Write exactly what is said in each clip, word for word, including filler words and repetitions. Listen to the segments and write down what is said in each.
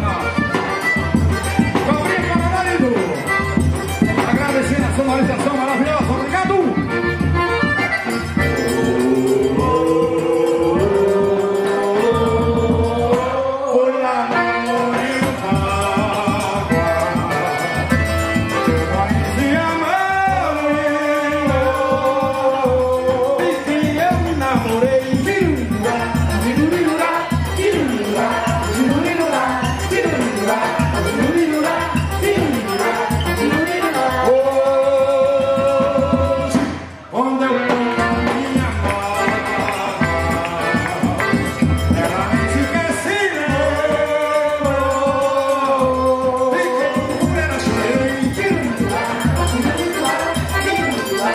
Sonorização maravilhosa, obrigado! Foi lá no Rio d'Água, se amou, e que eu me namorei. Tirurá, tirurá, tirurá, tirurá, tirurá, tirurá, tirurá, tirurá. Quando eu tô na minha moda, ela nem se esquece, fiquei com ela, chorei. Tirurá, tirurá, tirurá,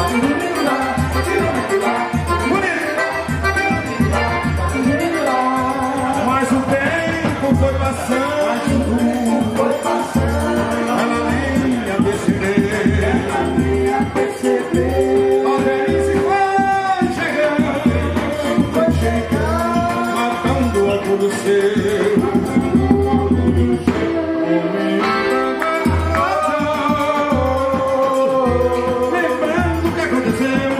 tirurá. Mas o tempo foi passando, foi passando, ela nem ia perceber, ela nem ia perceber. A velhice foi chegando, foi chegando, matando a tudo seu. Lembrando o que aconteceu.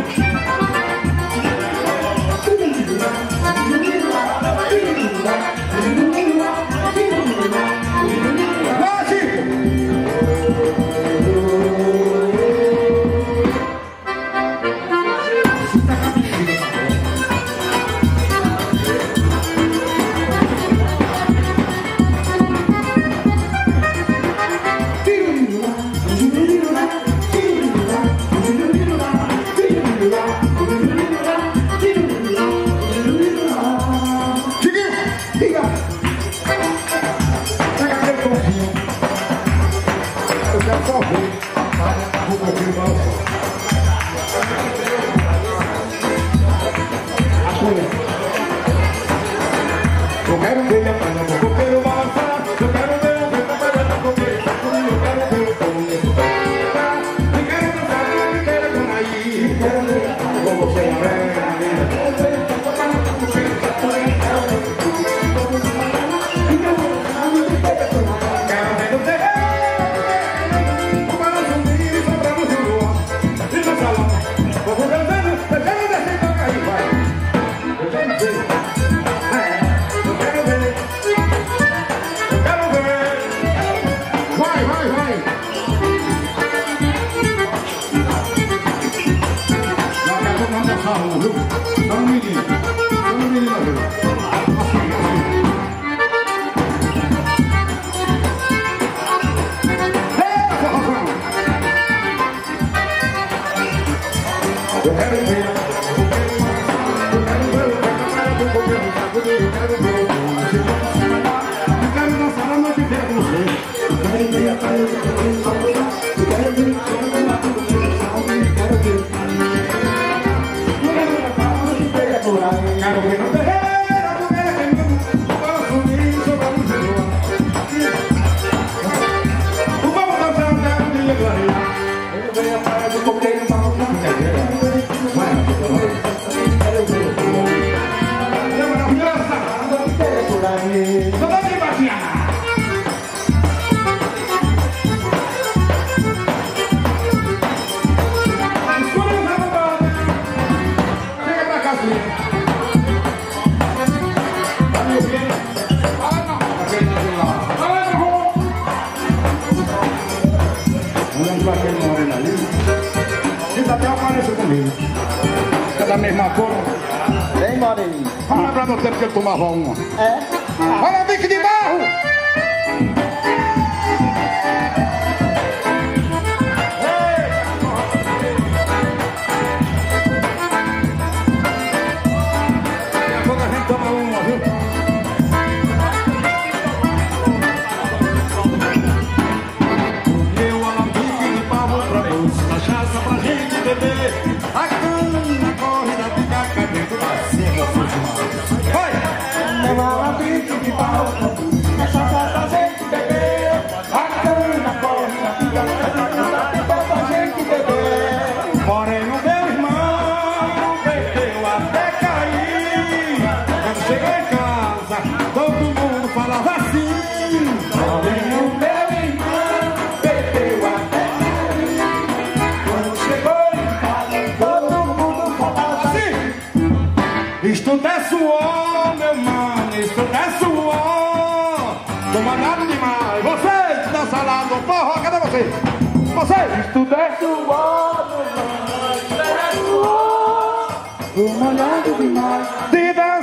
Eu quero ver a panha do coqueiro balançar, eu quero ver o vento apanhando com ele, eu quero ver o começo tocar, eu quero dançar, eu quero dançar aí, eu quero ver com você a velha. Eu quero ver, eu quero ver, eu quero ver, eu quero ver, eu quero ver, eu quero dançar a noite inteira com você. Eu quero ver a praia, eu quero ver, eu quero ver, eu quero ver, eu quero ver, eu quero ver, eu quero ver no terreiro, a mulher queimando, o balanço de sobre a luz de lua. O povo dançando, quero me gloriar. Eu venho a praia do coqueiro, para o canto. É da mesma cor. Bem moreninho. Vamos lembrar do tempo que ele tomava uma. É? Olha o bico de barro! Daqui a pouco a gente toma uma, viu? Meu alambique de barro pra dois, cachaça pra gente beber. A cana corre da picaca dentro da cena. Vai! Meu alambique de pau, cachaça pra gente beber. A cana corre da picaca dentro da pipa pra gente beber. Porém o meu irmão bebeu até cair. Quando chegou em casa, todo mundo falava assim. Isto é suor, meu mano, isto é suor. Tô molhado demais. Vocês, dança lá do forró, cadê vocês? Vocês! Isto é suor, meu mano, isto é suor. Tô molhado demais. Dida!